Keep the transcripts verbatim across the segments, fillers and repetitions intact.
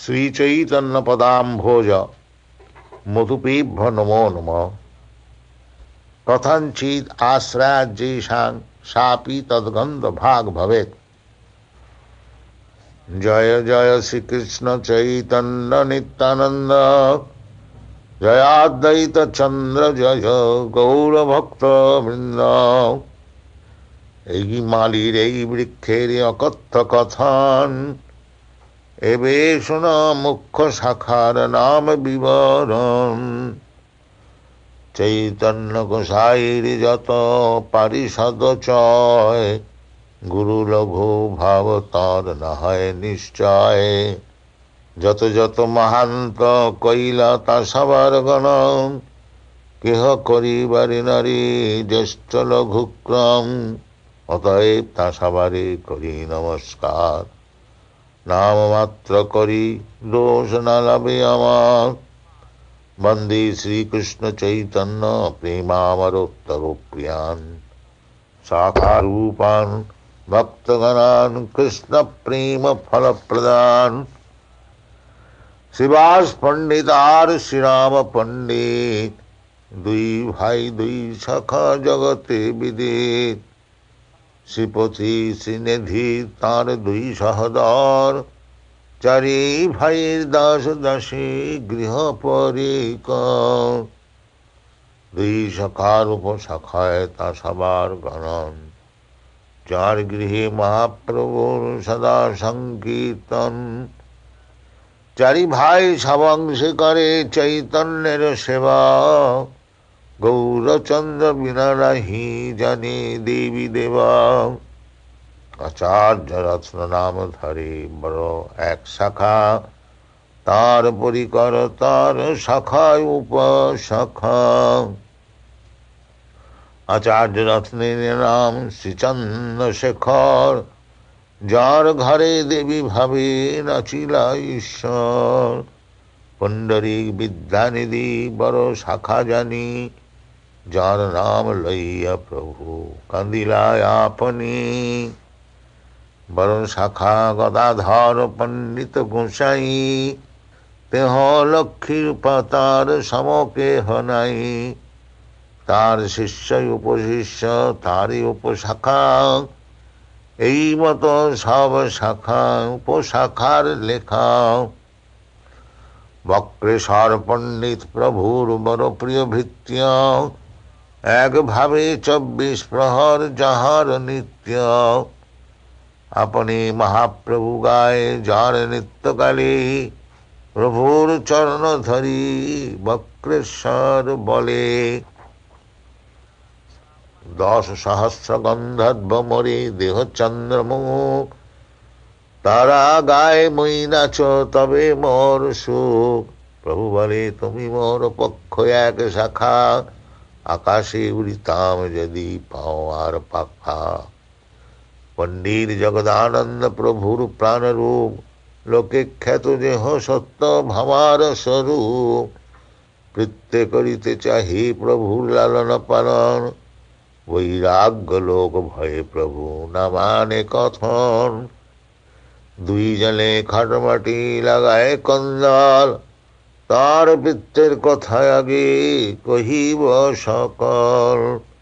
শ্রী চৈতন্য পদাম্ভোজ মধুপীভ্য নমো নমঃ। কথঞ্চিৎ আশ্রয়াজ্যেষাং সাপি তদ্গন্ধ ভাগ ভবেৎ। জয় জয় শ্রীকৃষ্ণ চৈতন্য নিত্যানন্দ, জয়াদ্বৈত চন্দ্র জয় গৌরভক্ত বৃন্দ। এই মালির এই বৃক্ষের অকথ্য কথন, এবে শোন মুখ্য শাখার নাম বিবরণ। চৈতন্য গোসাইর যত পারিষদ চয়, গুরু লঘু ভাব তর না হয় নিশ্চয়। যত যত মহান্ত কইলা তা সবার গণ, কেহ করিবারি নারী জ্যেষ্ঠ লঘুক্রম। অতএব তা সবারে করি নমস্কার, নাম মাত্র করি দোষ না লাভে আমার। বন্দে শ্রীকৃষ্ণ চৈতন্য প্রেমামরোত্তর প্রিয়ান, শাখারূপান ভক্তগণান কৃষ্ণ প্রেম ফলপ্রদান। শ্রীবাস পণ্ডিত আর শ্রীরাম পণ্ডিত, দুই ভাই দুই শাখা জগতে বিদিত। শ্রীপতি শ্রীনিধি তাঁর দুই সহদর, চারি ভাইয়ের দাস দাসী গৃহ পরিকর। দুই শাখার উপশাখায় তা সবার গণন, যার গৃহে মহাপ্রভুর সদা সংকীর্তন। চারি ভাই সবাংশে করে চৈতন্যের সেবা, গৌরচন্দ্র বিনা নাহি জানে দেবী দেবা। আচার্য রত্ন নাম ধরে বড় এক শাখা, তার পরিকর তার শাখায় উপশাখা। আচার্য রত্নের নাম শ্রীচন্দ্রশেখর, যার ঘরে দেবী ভাবে নাচিলা ঈশ্বর। পুণ্ডরীক বিদ্যানিধি বড় শাখা জানি, যার নাম লইয়া প্রভু কান্দিলা আপনি। বড় শাখা গদাধর পণ্ডিত গোসাই, তেহ লক্ষ্মীর পাতার সমকেহ নাই। তার শিষ্য উপশিষ্য তারই উপশাখা, এই মতো সব শাখা উপশাখার লেখা। বক্রেশ্বর পণ্ডিত প্রভুর বড় প্রিয় ভৃত্য, একভাবে চব্বিশ প্রহর যাহার নিত্য। আপনি মহাপ্রভু গায়ে যার নিত্যকালে, প্রভুর চরণ ধরি বক্রেশ্বর বলে। দশ সহস্র গন্ধর্ব মরে দেহ চন্দ্রমুখ, তারা গায়ে মই নাচ তবে মোর সুখ। প্রভু বলে তুমি মোর পক্ষ এক শাখা, আকাশে উড়িতাম যদি পাও আর পাখা। পণ্ডিত জগদানন্দ প্রভুর প্রাণরূপ, লোকে খ্যাত দেহ সত্য ভাবার স্বরূপ। প্রত্যেক করিতে চাহি প্রভুর লালন পালন, বৈরাগ্য লোক ভয়ে প্রভু না মানে কথন। দুই জনে খাটমাটি লাগায় কন্দল, তার বৃত্তের কথা আগে কহিব সকল।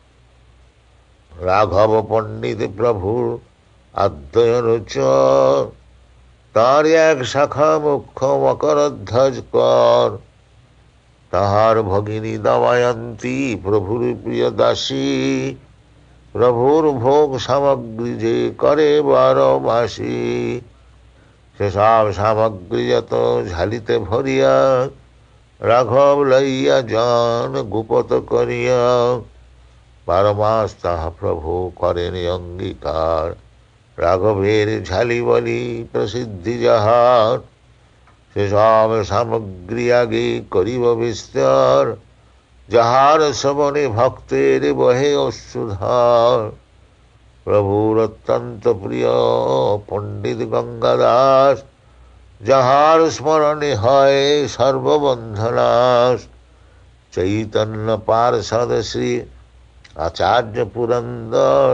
রাঘব পণ্ডিত প্রভুর আদ্যয়নচর, তার এক শাখা মুখ্য মকরধ্বজ কর। তাহার ভগিনী দময়ন্তী প্রভুর প্রিয় দাসী, প্রভুর ভোগ সামগ্রী যে করে বারো মাসি। সেসব সামগ্রী যত ঝালিতে ভরিয়া, রাঘব লইয়া যান গুপত করিয়া। বারো মাস তাহা প্রভু করেন অঙ্গীকার, রাঘবের ঝালি বলি প্রসিদ্ধি যাহার। সেসব সামগ্রী আগে করিব বিস্তর, যাহার শ্রবণে ভক্তের বহে অশ্রুধার। প্রভুর অত্যন্ত প্রিয় পণ্ডিত গঙ্গাদাস, যাহার স্মরণে হয় সর্ববন্ধনাশ। চৈতন্য পার্ষদ শ্রী আচার্য পুরন্দর,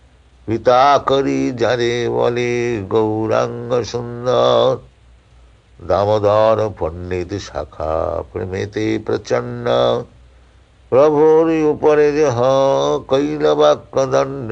পিতা করি যারে বলে গৌরাঙ্গ সুন্দর। দামোদর পণ্ডিত শাখা প্রেমেতে প্রচন্ন প্রভুর উপরে দেহ কইল বাক্য দণ্ড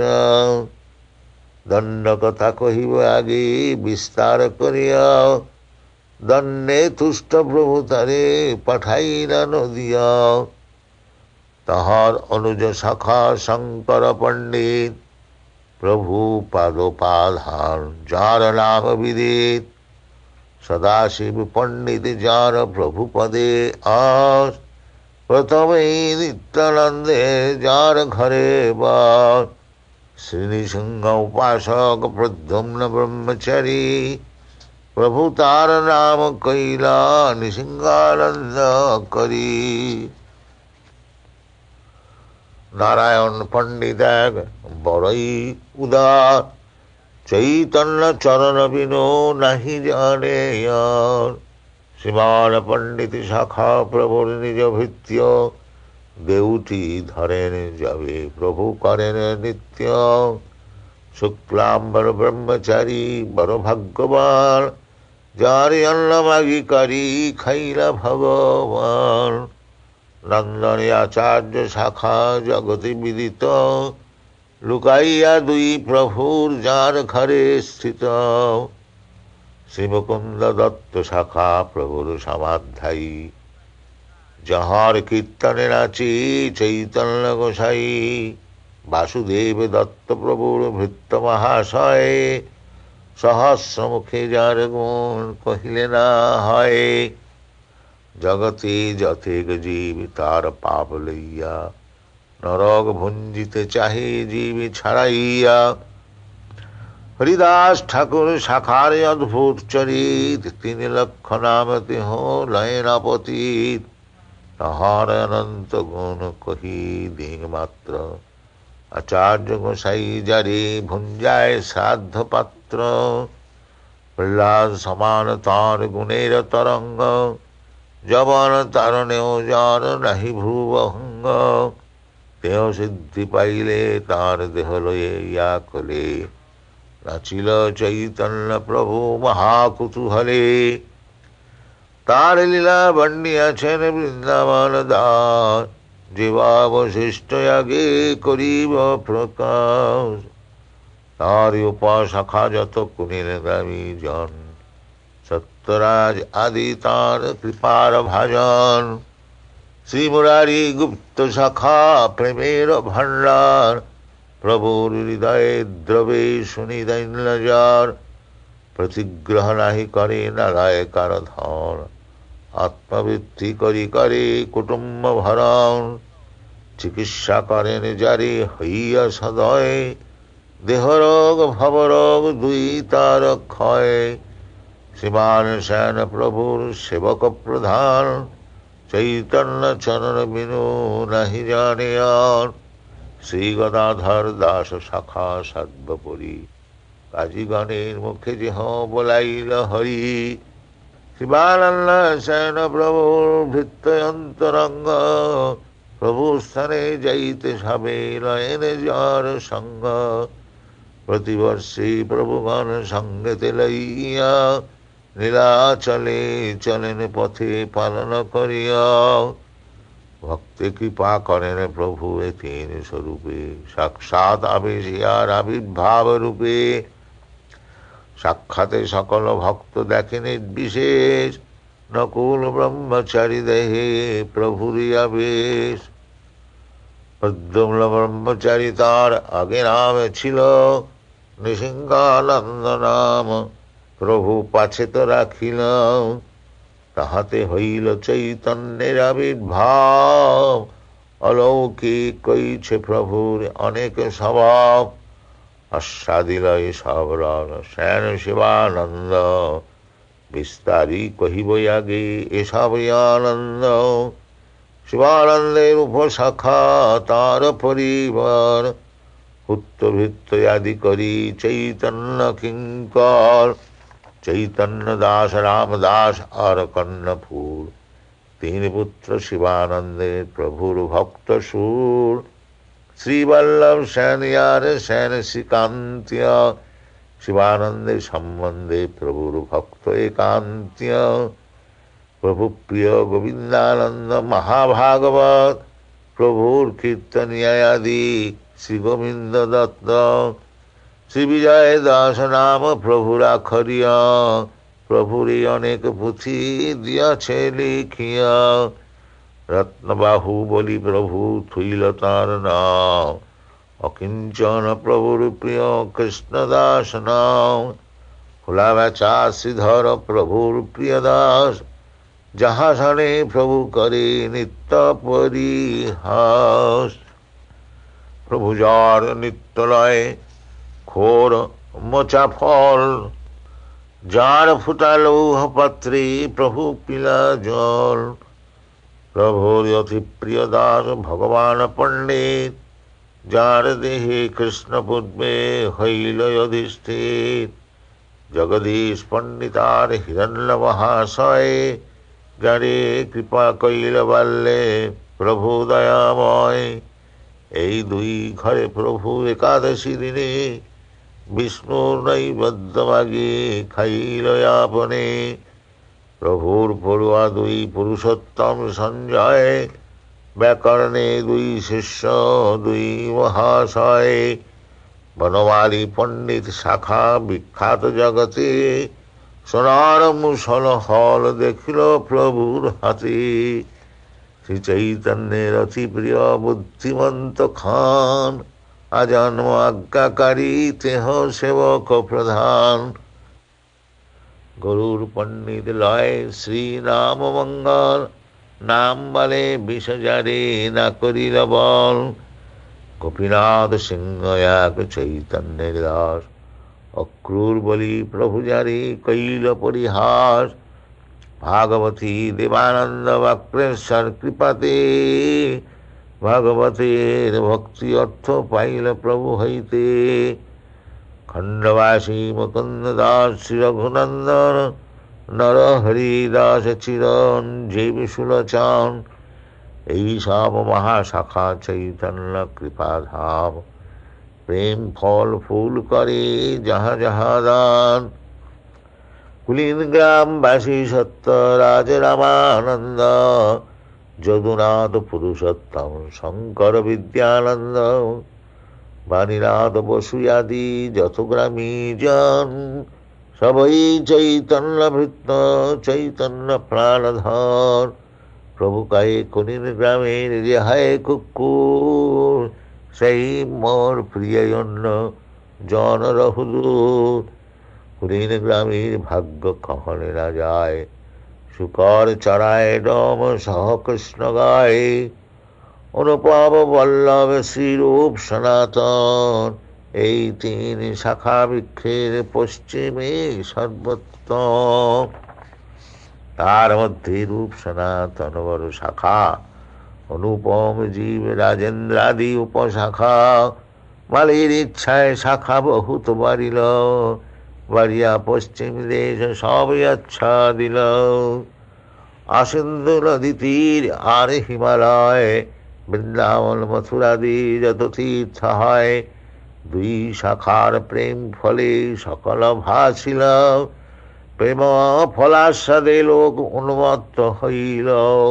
দণ্ড কথা কহিব আগে বিস্তার করিয়া দণ্ডে তুষ্ট প্রভু তারে পাঠাইলা নদিয়া তাহার অনুজ শাখা শঙ্কর পণ্ডিত প্রভু পাদোপাধান যার নাম বিদিত সদাশিব পণ্ডিত যার প্রভু পদে আস প্রথমেই নিত্যানন্দে যার ঘরে বাস শ্রীনৃসিংহ উপাসক প্রদ্যুম্ন ব্রহ্মচারী প্রভু তার নাম কইলা নৃসিংহানন্দ করি নারায়ণ পণ্ডিত এক বড়ই উদার চৈতন্য চরণ বিনো নাহি জানে আর শ্রীমান পণ্ডিত শাখা প্রভুর নিজ ভৃত্য দেউটি ধরেন যাবে প্রভু করেন নিত্য শুক্লাম্বর ব্রহ্মচারী বড় ভাগ্যবান যার অন্ন মাগিকারী খাইলা ভগবান নন্দনে আচার্য শাখা জগতে বিদিত লুকাইয়া দুই প্রভুর যার ঘরে স্থিত শ্রীমুকুন্দ দত্ত শাখা প্রভুর সমাধ্যায়ী যাহার কীর্তনে নাচি চৈতন্য গোসাই বাসুদেব দত্ত প্রভুর ভৃত্য মহাশয় সহস্র মুখে যার গুণ কহিলে না হয় জগতে যথেক জীব তার পাপ লইয়া নরক ভুঞ্জিতে চাহে জীব ছাড়াইয়া হরিদাস ঠাকুর শাখার অদ্ভুত চরিত তিনি লক্ষ নাম তেহ লয়নাপতীত তাহার অনন্ত গুণ কহি দিন মাত্র আচার্য গোসাই যারে ভুঞ্জায় শ্রাদ্ধ পাত্র প্রহ্লাদ সমান তার গুণের তরঙ্গ যবন তারণেও যার নাহি ভ্রুবহঙ্গ দেহ সিদ্ধি পাইলে তার দেহ লয়ে ইয়া কলে নাচিল চৈতন্য প্রভু মহাকুতূহলে তার লীলা বর্ণিয়াছেন বৃন্দাবন দাস জীবাবশিষ্ট আগে করিব প্রকাশ তার উপাশাখা যত কুনিল দামী জন সত্যরাজ আদি তার কৃপার ভাজন শ্রীমুরারি গুপ্ত শাখা প্রেমের ভাণ্ডার প্রভুর হৃদয়ে দ্রবে শুনি দৈন্যজার প্রতিগ্রহ নাহি করে নারায় কার ধন আত্মবৃত্তি করি করে কুটুম্ব ভরণ চিকিৎসা করেন যারে হইয়া সদয় দেহরোগ ভবরোগ দুই তার ক্ষয় শ্রীমান সেন প্রভুর সেবক প্রধান চৈতন্য চরণ বিনু নাহি জানে আর শ্রী গদাধর দাস শাখা সর্বপরি কাজীগণের মুখে যেহ বলাইল হরি শিবানন্দ সেন প্রভুর ভৃত্য অন্তরঙ্গ প্রভু স্থানে যাইতে সবে লয়েন যার সঙ্গ প্রতিবর্ষে প্রভুগণ সঙ্গেতে লইয়া নীলাচলে চলেন পথে পালন করিয়া ভক্তি কৃপা করেন প্রভু এ তিন স্বরূপে সাক্ষাৎ আবেশিয়ার আবির্ভাব রূপে সাক্ষাতে সকল ভক্ত দেখে নির্বিশেষ নকুল ব্রহ্মচারী দেহে প্রভুরই আবেশ প্রদ্যুম্ন ব্রহ্মচারী তার আগে নাম ছিল নৃসিংহানন্দ নাম প্রভু পাছে তো রাখিল তাহাতে হইল চৈতন্যের আবির্ভাব অলৌকিক কইছে প্রভুর অনেক স্বভাব আস্বাদিল সব রণ সেন শিবানন্দ বিস্তারি কহিব আগে এসব আনন্দ শিবানন্দের উপশাখা তার পরিবার পুত্রভৃত্য আদি করি চৈতন্য কিঙ্কর চৈতন্য দাস রামদাস আর কর্ণফুল তিন পুত্র শিবানন্দের প্রভুর ভক্ত সুর শ্রীবল্লভ সেন ইয়ার সেন শ্রীকান্তিয়া শিবানন্দে সম্বন্ধে প্রভুর ভক্ত একান্তীয় প্রভু প্রিয় গোবিন্দানন্দ মহাভাগবত প্রভুর কীর্তনিয়াদি শ্রী গোবিন্দ দত্ত শ্রী বিজয় দাস নাম প্রভুর আখরিয়া প্রভুরই অনেক পুঁথি দিয়াছে লিখিয়া রত্নবাহু বলি প্রভু থুইল তার নাম অকিঞ্চন প্রভুর প্রিয় কৃষ্ণদাস নাম খোলা বেচা শ্রীধর প্রভুর প্রিয় দাস যাহা শনে প্রভু করে নিত্য পরিহাস প্রভু যার নিত্যলয় ঘোর মোচা ফল যার ফুটা লৌহ পাত্রে প্রভু পিলা জল প্রভুর অতি প্রিয় দাস ভগবান পণ্ডিত যার দেহে কৃষ্ণ পূর্বে হইল অধিষ্ঠিত জগদীশ পণ্ডিতার হিরণ্য মহাশয় যারে কৃপা কইল বাল্যে প্রভু দয়াময় এই দুই ঘরে প্রভু একাদশী দিনে বিষ্ণুর নৈবেদ্য মাগি খাইল আপনে প্রভুর পড়ুয়া দুই পুরুষোত্তম সঞ্জয় ব্যাকরণে দুই শিষ্য দুই মহাশয় বনমালী পণ্ডিত শাখা বিখ্যাত জগতে সোনার মুসল হল দেখিল প্রভুর হাতে শ্রী চৈতন্যের অতি প্রিয় বুদ্ধিমন্ত খান আজন্ম আজ্ঞাকারী তেহ সেবক প্রধান গরুর পণ্ডিত লয় শ্রী রাম মঙ্গল নাম বলে বিষজারে না করিল বল গোপীনাথ সিংহ এক চৈতন্যের দাস অক্রূর বলি প্রভু যারে কইল পরিহাস ভাগবতী দেবানন্দ বাক্রেশ্বর কৃপাতে ভাগবতের ভক্তি অর্থ পাইল প্রভু হইতে খণ্ডবাসী মুকুন্দ দাস শ্রী রঘুনন্দন নর হরিদাস চিরঞ্জীব সুলোচন এই সব মহাশাখা চৈতন্য কৃপাধাম প্রেম ফল ফুল করে যাহা যাহা দান কুলীন গ্রামবাসী সত্য রাজ রামানন্দ যদুনাথ পুরুষোত্তম শঙ্কর বিদ্যানন্দ বাণীনাথ বসু আদি যত গ্রামী জন সবই চৈতন্য ভৃত্য চৈতন্য প্রাণধর প্রভু কায়ে কুলীন গ্রামের রেহায় কুকুর সেই মোর প্রিয় অন্য জন রহুদূত কুলীন গ্রামের ভাগ্য কখনে না যায় শুকর চড়ায় ডম সহ কৃষ্ণ গায় অনুপম বল্লভ শ্রীরূপ সনাতন এই তিন শাখা বৃক্ষের পশ্চিমে সর্বোত্তম তার মধ্যে রূপ সনাতন বড় শাখা অনুপম জীব রাজেন্দ্রাদি উপশাখা মালির ইচ্ছায় শাখা বহুত বাড়িল বাড়িয়া পশ্চিম দেশ সবই আচ্ছা দিল আসিন্ধু নদী তীর আর হিমালয় বৃন্দাবন মথুরাদি যত তীর্থ হয় দুই শাখার প্রেম ফলে সকল ভাসিল প্রেম ফলাস্বাদে লোক উন্মত্ত হইল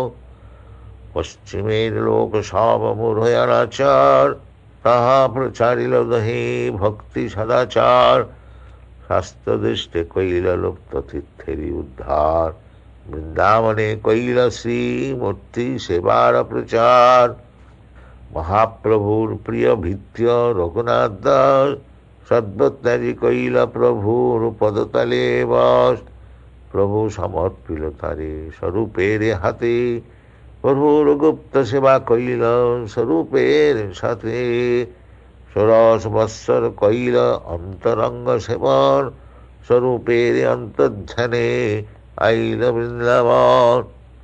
পশ্চিমের লোক সব মূঢ়য়ানাচার তাহা প্রচারিল দহে ভক্তি সদাচার শাস্ত্র দৃষ্টে কইল লুপ্ত তীর্থেরই উদ্ধার বৃন্দাবনে কইল শ্রী মূর্তি সেবার প্রচার মহাপ্রভুর প্রিয় ভিত্য রঘুনাথ দাস সর্বত্যাজি কইল প্রভুর পদতলে বস প্রভু সমর্পিল তারে স্বরূপের হাতে প্রভুর গুপ্ত সেবা কইল স্বরূপের সাথে ষোড়শ বৎসর কইল অন্তরঙ্গ সেবন স্বরূপের অন্তর্ধ্যানে আইল বৃন্দাবন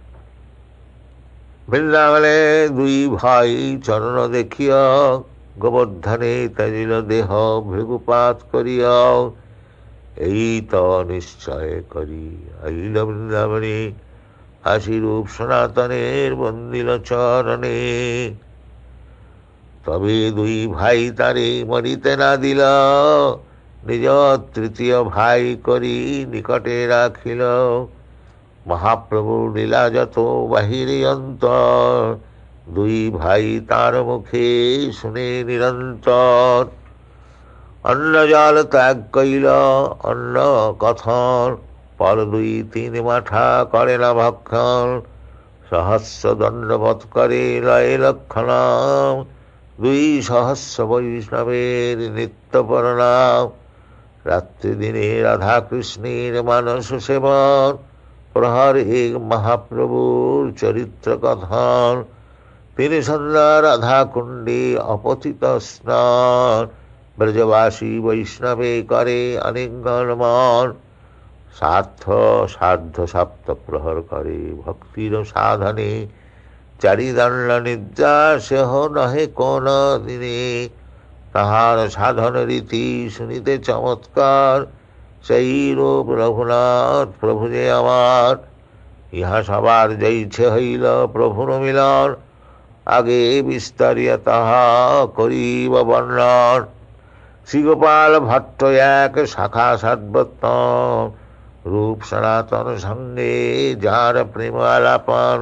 বৃন্দাবনে দুই ভাই চরণ দেখিয়া গোবর্ধনে তাজিল দেহ ভৃগুপাত করিয়া এই তো নিশ্চয় করি আইল বৃন্দাবনে হাসি রূপ সনাতনের বন্দিল চরণে তবে দুই ভাই তারে মরিতে না দিল নিজ তৃতীয় ভাই করি নিকটে রাখিল। মহাপ্রভুর লীলা যত বাহিরে অন্তর, দুই ভাই তার মুখে শুনে নিরন্তর। অন্ন জল ত্যাগ কইল অন্ন কথন, পর দুই তিন মাঠা করে না ভক্ষণ। সহস্র দণ্ডবধ করে লয় লক্ষণাম, দুই সহস্র বৈষ্ণবের নিত্য প্রণাম। রাত্রি দিনে রাধা কৃষ্ণের মানস সেবন, প্রহরে মহাপ্রভুর চরিত্র কথন। তিনি সন্ধ্যা রাধা কুণ্ডে অপতিত স্নান, ব্রজবাসী বৈষ্ণবে করে আলিঙ্গন মন। সার্থ সার্ধ সপ্ত প্রহর করে ভক্তির সাধনে, চারিদণ্ড নিদ্রা সেহ নহে কোন দিনে। তাহার সাধন রীতি শুনিতে চমৎকার, সেই রূপ রঘুনাথ প্রভু যে আমার। ইহা সবার জৈছে হইল প্রভুর মিলন, আগে বিস্তারিয়া তাহা করিব বর্ণন। শ্রীগোপাল ভট্ট এক শাখা সর্বোত্তম, রূপ সনাতন সঙ্গে যার প্রেম আলাপন।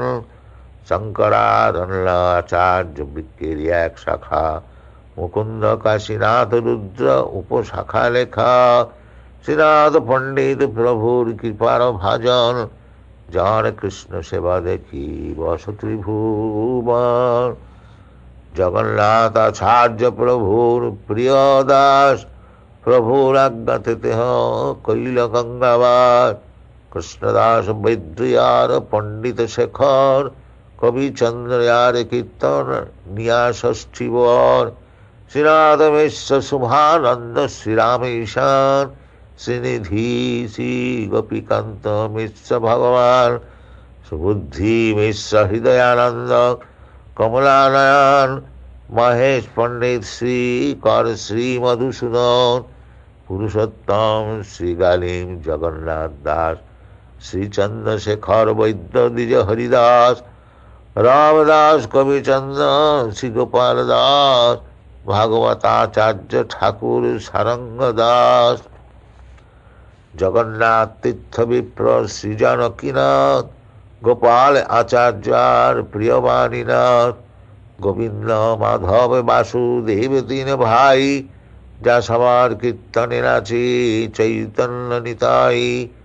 শঙ্করারণ্য আচার্য বৃক্ষের এক শাখা, মুকুন্দ কাশীনাথ রুদ্র উপশাখা লেখা। শ্রীনাথ পণ্ডিত প্রভুর কৃপার ভাজন, যার কৃষ্ণ সেবা দেখি বস ত্রিভুবন। জগন্নাথ আচার্য প্রভুর প্রিয় দাস, প্রভুর আজ্ঞাতে তেহ কৈল গঙ্গাবার। কৃষ্ণদাস বৈদ্রিয়ার পণ্ডিত শেখর, কবি চন্দ্রয়ার কীর্তন নিয়া ষষ্ঠী বর। শ্রীনাথ মিশ্র শুভানন্দ শ্রীরাম ঈশান, শ্রীনিধি শ্রী গোপীকান্ত মিশ্র ভগবান। সুবুদ্ধি মিশ্র হৃদয়ানন্দ কমলানয়ন, মহেশ পণ্ডিত শ্রী কর শ্রী মধুসূদন। পুরুষোত্তম শ্রী গালিম জগন্নাথ দাস, শ্রী চন্দ্রশেখর বৈদ্য দ্বিজ হরিদাস। রামদাস কবিচন্দ্র শ্রী গোপাল দাস, ভাগবতাচার্য ঠাকুর সারঙ্গ দাস। জগন্নাথ তীর্থ বিপ্র শ্রী জানকীনাথ, গোপাল আচার্যার প্রিয় বাণীনাথ। গোবিন্দ মাধব বাসুদেব তিন ভাই, যা সবার কীর্তনে নাচে চৈতন্য নিতাই।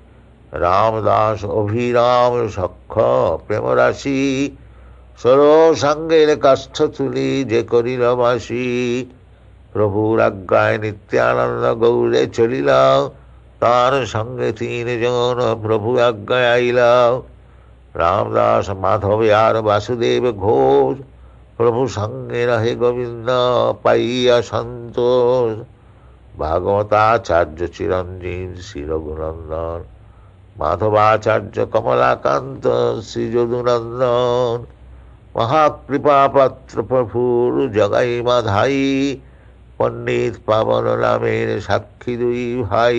রামদাস অভিরাম সখ্য প্রেম রাশি, সর সাঙ্গের কাষ্ঠ তুলি যে করিল বাসি। প্রভুর আজ্ঞায় নিত্যানন্দ গৌরে চলিল, তার সঙ্গে তিনজন প্রভু আজ্ঞায় আইল। রামদাস মাধব আর বাসুদেব ঘোষ, প্রভু সঙ্গে রহে গোবিন্দ পাইয়া সন্তোষ। ভাগবতাচার্য চিরঞ্জীব শ্রী রঘুনন্দন, মাধবাচার্য কমলাকান্ত শ্রী যদুনন্দন। মহাকৃপা পাত্র প্রভুর জগাই মাধাই, পণ্ডিত পাবন নামের সাক্ষী দুই ভাই।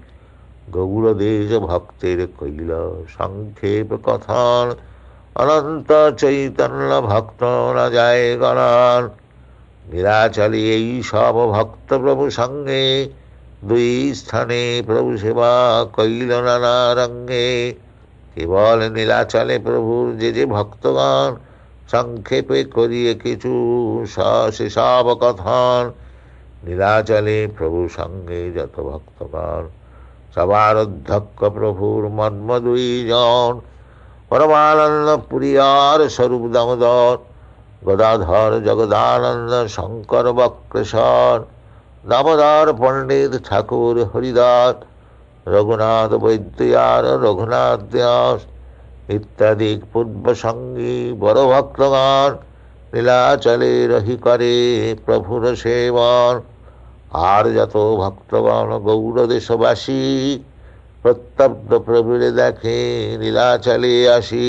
গৌড়দেশ ভক্তের কইল সংক্ষেপ কথন, অনন্ত চৈতন্য ভক্ত না যায় গণন। নীলাচলে এই সব ভক্ত প্রভু সঙ্গে, দুই স্থানে প্রভু সেবা কইল নানা রঙ্গে। কেবল নীলাচলে প্রভুর যে যে ভক্তগণ, সংক্ষেপে করিয়ে কিছু সেসব কথন। নীলাচলে প্রভু সঙ্গে যত ভক্তগণ, সবার অধ্যক্ষ প্রভুর মর্ম দুই জন। পরমানন্দ পুরিয়ার স্বরূপ দামোদর, গদাধর জগদানন্দ শঙ্কর বক্রেশ্বর। দামোদর পণ্ডিত ঠাকুর হরিদাস, রঘুনাথ বৈদ্যার রঘুনাথ দাস ইত্যাদি পূর্বসঙ্গী বড় ভক্তগণ। নীলাচলে রহি করে প্রভুর সেবন। আর যত ভক্তগণ গৌড় দেশবাসী, প্রত্যব্দ প্রভুরে দেখে নীলাচলে আসি।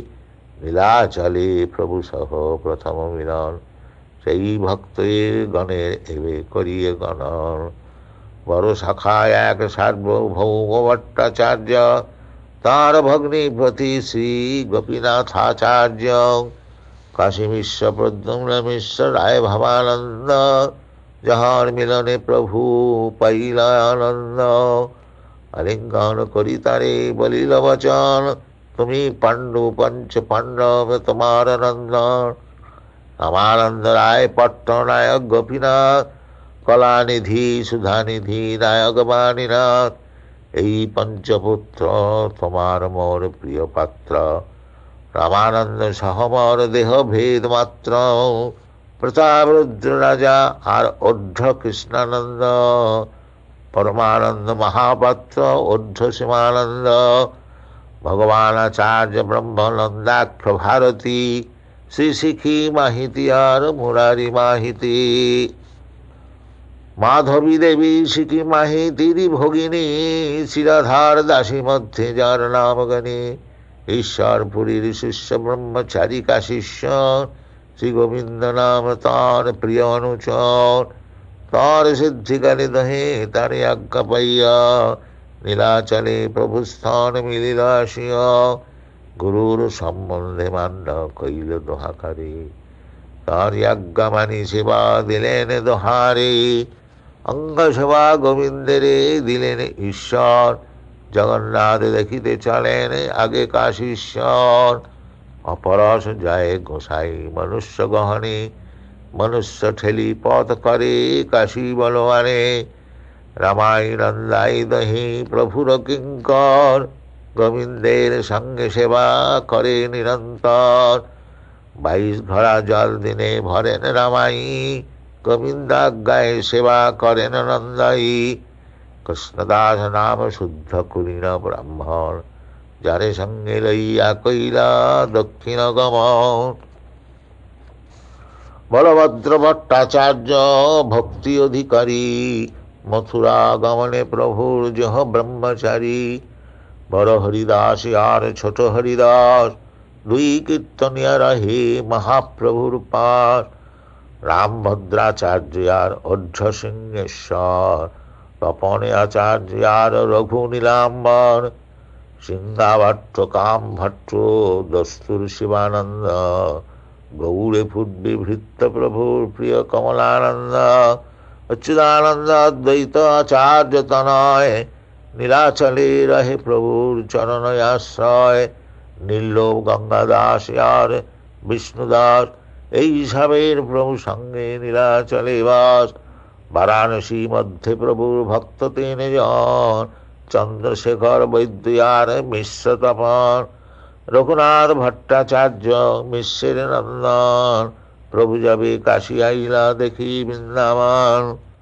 নীলাচলে প্রভু সহ প্রথম মিলন, সেই ভক্তের গণের এবে করিয়ে গণন। বড় শাখায় এক সার্বভৌম ভট্টাচার্য, তাঁর ভগ্নী প্রতি শ্রী গোপীনাথাচার্য। কাশী মিশ্র প্রদ্যুম্ন মিশ্র রায় ভাবানন্দ, যাহার মিলনে প্রভু পাইলা আনন্দ, আলিঙ্গন করি তারে বলিল বচন, তুমি পাণ্ডু পঞ্চ পাণ্ডব তোমার নন্দন। রামানন্দ রায় পট্টনায়ক গোপীনাথ, কলানিধি সুধানিধি নায়ক বাণীনাথ, এই পঞ্চপুত্র তোমার মোর প্রিয় পাত্র। রামানন্দ সহমর দেহ ভেদ মাত্র, প্রতাপ রুদ্র রাজা আর অর্ধ কৃষ্ণানন্দ। পরমানন্দ মহাপাত্র অর্ধ সীমানন্দ, ভগবান আচার্য ব্রহ্মনন্দাক্ষ ভারতী, শ্রী শিখী মাহিতি আর মুরারি মাহিতি। মাধবী দেবী শিখী মাহিতির ভগিনী, শিরাধার দাসী মধ্যে যার নাম গণী। ঈশ্বরপুরীর শিষ্য ব্রহ্মচারী কাশীশ্বর, শ্রী গোবিন্দ নাম তার প্রিয় অনুচর। তার সিদ্ধিকালে দহে তারে আজ্ঞা পাইয়া, নীলাচলে প্রভু স্থান মিলিল আসিয়া। গুরুর সম্বন্ধে মান্য কইল দোহাকারে, তার আজ্ঞা মানি সেবা দিলেন দোহারে। অঙ্গ সেবা গোবিন্দেরে দিলেন ঈশ্বর, জগন্নাথ দেখিতে চলেন আগে কাশীশ্বর। অপরস যায় গোসাই মনুষ্য গহনে, মনুষ্য ঠেলি পথ করে কাশী বলবানে। রামাই নন্দাই দহি প্রভুর কিঙ্কর, গোবিন্দের সঙ্গে সেবা করে নিরন্তর। বাইশ ঘড়া জল দিনে ভরেন রামাই, গোবিন্দাজ্ঞায় সেবা করেন নন্দাই। কৃষ্ণদাস নাম শুদ্ধ কুলীন ব্রাহ্মণ, যারে সঙ্গে লইয়া কইলা দক্ষিণ গমন। বলভদ্র ভট্টাচার্য ভক্তি অধিকারী, মথুরা গমনে প্রভুর জহ ব্রহ্মচারী। বড় হরিদাস আর ছোট হরিদাস, দুই কীর্তনিয়া রহে মহাপ্রভুর পাশ। রামভদ্রাচার্য আর অর্ধ সিংহেশ্বর, তপনে আচার্য আর রঘু নীলাম্বর। সিংহাভট্ট কাম ভট্ট দস্তুর শিবানন্দ, গৌরে ফুটবি ভৃত্য প্রভুর প্রিয় কমলানন্দ। অচ্যুতানন্দ অদ্বৈত আচার্য তনয়, নীলাচলে রহে প্রভুর চরণ আশ্রয়। নীল্লোভ গঙ্গাদাস আর বিষ্ণুদাস, এই সবের প্রভু সঙ্গে নীলাচলে বাস। বারাণসী মধ্যে প্রভুর ভক্ত তিন জন, চন্দ্রশেখর বৈদ্য আর মিশ্র তপন। রঘুনাথ ভট্টাচার্য মিশ্রের নন্দন, প্রভু যাবে কাশী আইলা দেখি বৃন্দাবন।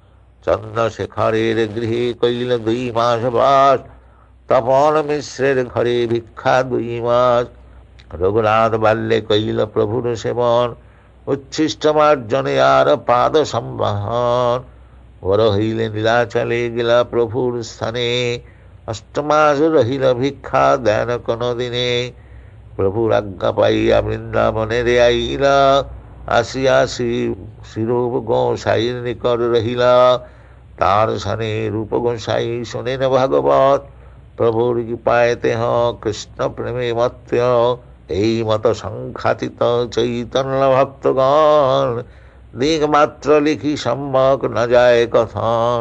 চন্দ্রশেখরের গৃহে কইল দুই মাস বাস, তপন মিশ্রের ঘরে ভিক্ষা দুই মাস। রঘুনাথ বাল্যে কইল প্রভুর সেবন, উচ্ছিষ্ট মার্জনে আর পাদ সম্বাহন। বড় হইলে নীলাচলে গেলা প্রভুর স্থানে, অষ্টমাস রহিল ভিক্ষা দেন কোন দিনে। প্রভুর আজ্ঞা পাইয়া বৃন্দাবনে রে আইলা, আসিয়া শ্রী শিরূপ গোসাইর নিকট রহিলা। তার সানে রূপ গোসাই শোনেন ভাগবত, প্রভুর কৃপায় তেহ কৃষ্ণ প্রেমে মত্ত। এই মত সংখ্যাতীত চৈতন্য ভক্তগণ, দিক মাত্র লিখি সম্যক না যায় কথন।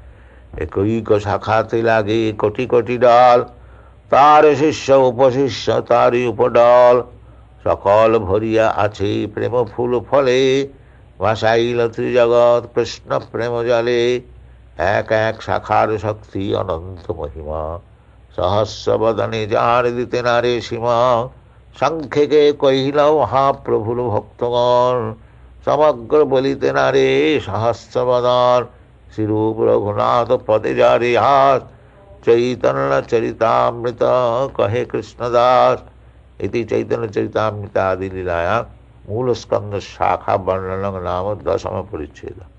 একৈক শাখাতে লাগে কোটি কোটি ডাল, তার শিষ্য উপশিষ্য তারই উপডল। সকল ভরিয়া আছে প্রেম ফুল ফলে, ভাসাইল ত্রিজগৎ কৃষ্ণ প্রেম জলে। এক এক শাখার শক্তি অনন্ত মহিমা, সহস্র বদনে যার দিতে নারে সীমা। সংক্ষেপে কহিল মহাপ্রভুর ভক্তগণ, সমগ্র বলিতে নারে সহস্র বদন। শ্রীরূপ রঘুনাথ পদে যারে হাস, চৈতন্য চরিতামৃত কহে কৃষ্ণদাস। ইতি চৈতন্য চরিতামৃতাদি লীলায়া মূল স্কন্দ শাখা বর্ণন নাম দশম পরিচ্ছেদ।